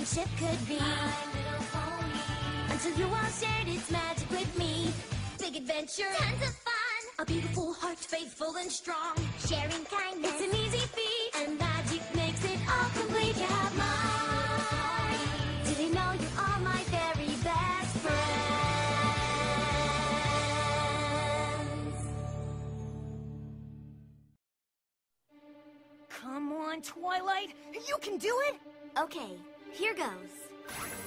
friendship could be. My Little Pony. Until you all shared its magic with me. Big adventure, tons of fun. A beautiful heart, faithful and strong. Sharing kindness, it's an easy feat. And magic makes it all complete. You have mine. Did you know you are my very best friends? Come on, Twilight. You can do it. Okay, here goes.